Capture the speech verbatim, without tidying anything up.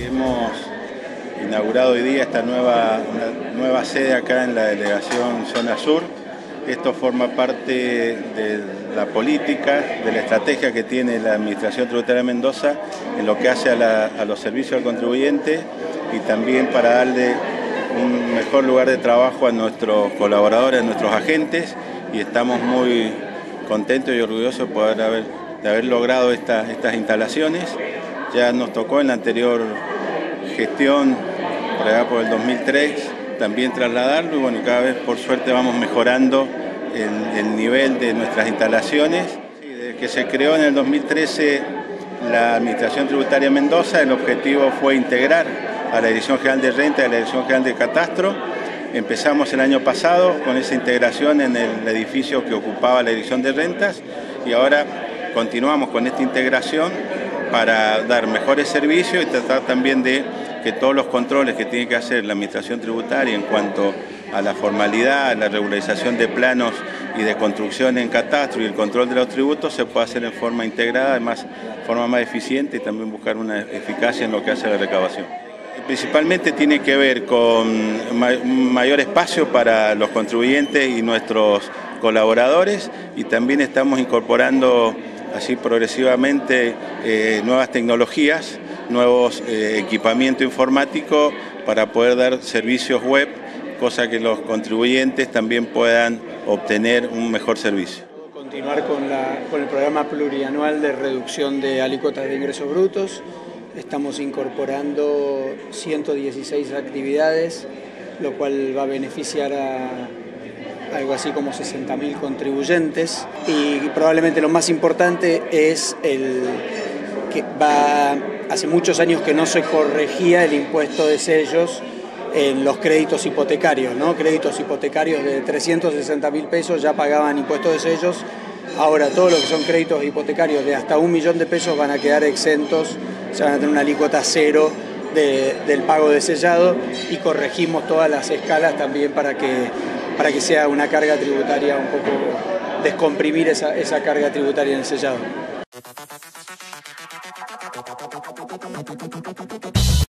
Hemos inaugurado hoy día esta nueva, nueva sede acá en la delegación Zona Sur. Esto forma parte de la política, de la estrategia que tiene la Administración Tributaria de Mendoza en lo que hace a, la, a los servicios al contribuyente y también para darle un mejor lugar de trabajo a nuestros colaboradores, a nuestros agentes, y estamos muy contentos y orgullosos de poder haber, de haber logrado esta, estas instalaciones. Ya nos tocó en la anterior gestión, por allá por el dos mil tres, también trasladarlo y bueno, cada vez por suerte vamos mejorando el, el nivel de nuestras instalaciones. Sí, desde que se creó en el dos mil trece la Administración Tributaria de Mendoza, el objetivo fue integrar a la Dirección General de Renta y a la Dirección General de Catastro. Empezamos el año pasado con esa integración en el edificio que ocupaba la Dirección de Rentas y ahora continuamos con esta integración para dar mejores servicios y tratar también de que todos los controles que tiene que hacer la Administración Tributaria en cuanto a la formalidad, la regularización de planos y de construcción en catastro y el control de los tributos se pueda hacer en forma integrada, además de forma más eficiente y también buscar una eficacia en lo que hace a la recaudación. Principalmente tiene que ver con un mayor espacio para los contribuyentes y nuestros colaboradores, y también estamos incorporando así progresivamente eh, nuevas tecnologías, nuevos eh, equipamiento informático para poder dar servicios web, cosa que los contribuyentes también puedan obtener un mejor servicio. Continuar con, la, con el programa plurianual de reducción de alícuotas de ingresos brutos. Estamos incorporando ciento dieciséis actividades, lo cual va a beneficiar a algo así como sesenta mil contribuyentes, y probablemente lo más importante es el que va, hace muchos años que no se corregía el impuesto de sellos en los créditos hipotecarios, ¿no? Créditos hipotecarios de trescientos sesenta mil pesos ya pagaban impuestos de sellos. Ahora todo lo que son créditos hipotecarios de hasta un millón de pesos van a quedar exentos, se van a tener una alícuota cero de, del pago de sellado, y corregimos todas las escalas también para que, para que sea una carga tributaria un poco, descomprimir esa, esa carga tributaria en el sellado.